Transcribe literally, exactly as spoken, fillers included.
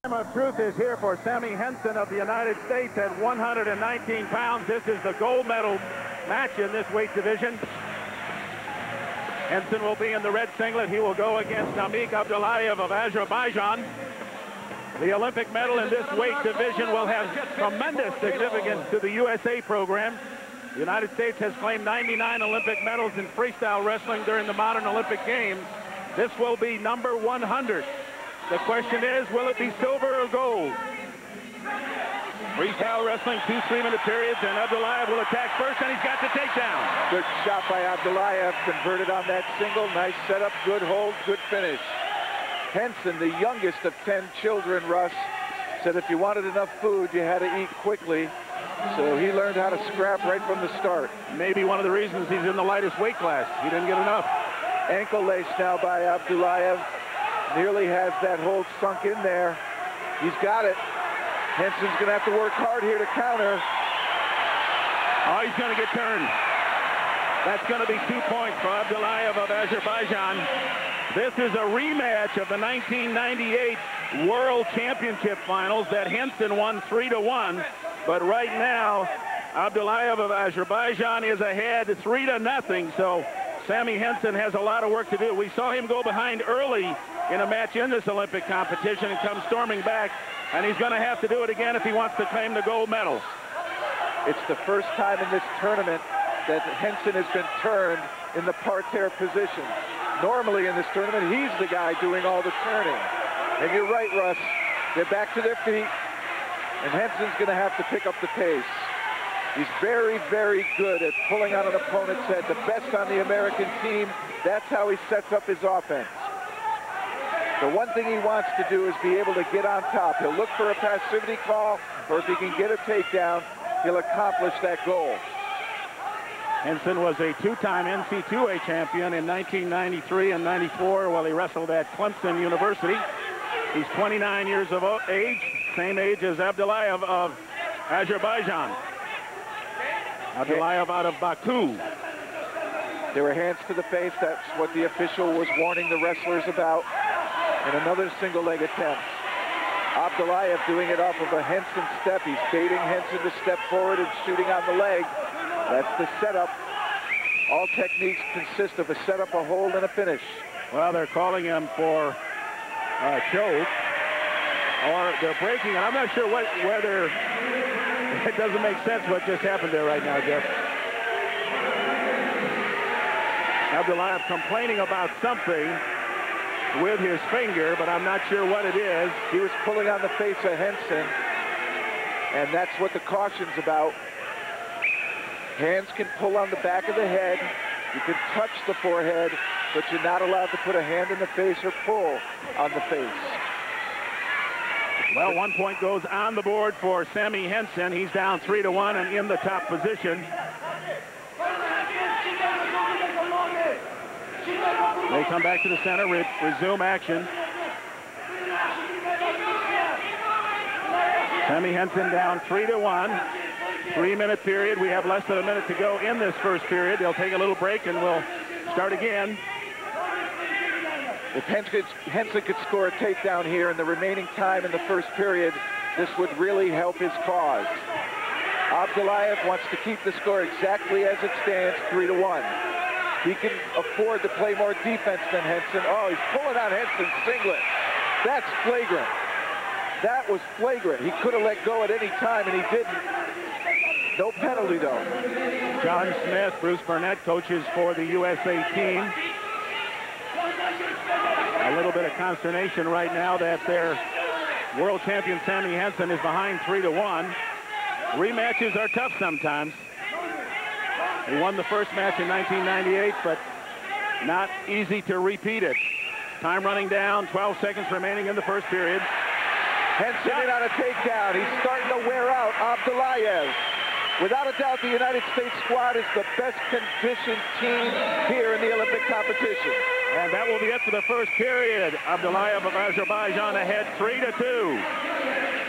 Time of truth is here for Sammy Henson of the United States at one hundred nineteen pounds. This is the gold medal match in this weight division. Henson will be in the red singlet. He will go against Abdullayev of Azerbaijan. The Olympic medal in this weight division will have tremendous significance to the U S A program. The United States has claimed ninety-nine Olympic medals in freestyle wrestling during the modern Olympic Games. This will be number one hundred. The question is, will it be silver or gold? Freestyle wrestling, two three-minute periods, and Abullayev will attack first, and he's got the takedown. Good shot by Abdullayev, converted on that single. Nice setup, good hold, good finish. Henson, the youngest of ten children, Russ, said if you wanted enough food, you had to eat quickly. So he learned how to scrap right from the start. Maybe one of the reasons he's in the lightest weight class. He didn't get enough. Ankle lace now by Abdullayev. Nearly has that hold sunk in there. He's got it. Henson's going to have to work hard here to counter. Oh, he's going to get turned. That's going to be two points for Abdullayev of Azerbaijan. This is a rematch of the nineteen ninety-eight World Championship Finals that Henson won three to one. But right now, Abdullayev of Azerbaijan is ahead three to nothing. So Sammy Henson has a lot of work to do. We saw him go behind early in a match in this Olympic competition and come storming back, and he's going to have to do it again if he wants to claim the gold medal. It's the first time in this tournament that Henson has been turned in the parterre position. Normally in this tournament, he's the guy doing all the turning. And you're right, Russ. They're back to their feet, and Henson's going to have to pick up the pace. He's very, very good at pulling on an opponent's head. The best on the American team, that's how he sets up his offense. The one thing he wants to do is be able to get on top. He'll look for a passivity call, or if he can get a takedown, he'll accomplish that goal. Henson was a two-time N C two A champion in nineteen ninety-three and ninety-four while he wrestled at Clemson University. He's twenty-nine years of age, same age as Abdullayev of Azerbaijan. Abdullayev out of Baku. There were hands to the face. That's what the official was warning the wrestlers about. And another single leg attempt. Abdullayev doing it off of a Henson step. He's baiting Henson to step forward and shooting on the leg. That's the setup. All techniques consist of a setup, a hold, and a finish. Well, they're calling him for a choke, or they're breaking it. I'm not sure what, whether it doesn't make sense what just happened there right now, Jeff. Abdullayev complaining about something with his finger, but I'm not sure what it is. He was pulling on the face of Henson, and that's what the caution's about. Hands can pull on the back of the head. You can touch the forehead, but you're not allowed to put a hand in the face or pull on the face. Well, one point goes on the board for Sammy Henson. He's down three to one and in the top position. They come back to the center, re resume action. Sammy Henson down three to one. Three-minute period. We have less than a minute to go in this first period. They'll take a little break and we'll start again. If Henson could score a takedown here in the remaining time in the first period, this would really help his cause. Abdullayev wants to keep the score exactly as it stands, three to one. He can afford to play more defense than Henson. Oh, he's pulling on Henson's singlet. That's flagrant. That was flagrant. He could have let go at any time, and he didn't. No penalty, though. John Smith, Bruce Burnett, coaches for the U S A team. A little bit of consternation right now that their world champion Sammy Henson is behind three to one. Rematches are tough sometimes. He won the first match in nineteen ninety-eight, but not easy to repeat it. Time running down, twelve seconds remaining in the first period. Henson in on a takedown. He's starting to wear out Abdullayev. Without a doubt, the United States squad is the best conditioned team here in the Olympic competition. And that will be it for the first period. Abdullayev of Azerbaijan ahead three to two.